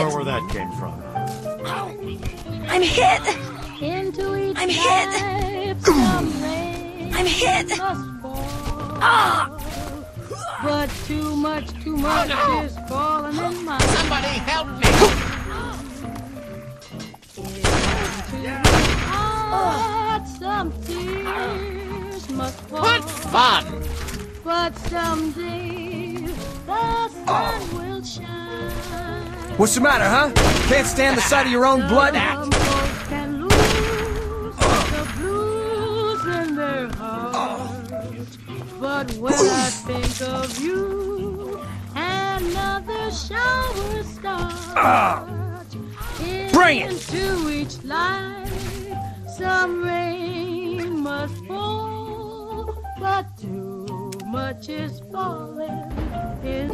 sure where that came from. I'm hit! I'm hit! I'm hit! Ah! But too much is falling in my... Somebody help me! Some tears must fall. What fun! But someday the sun will shine. What's the matter, huh? Can't stand the sight of your own blood? Some folks can lose the blues in their hearts. But when I think of you, another shower starts. Bring it! Into each life, some rain must fall, but too much is falling in.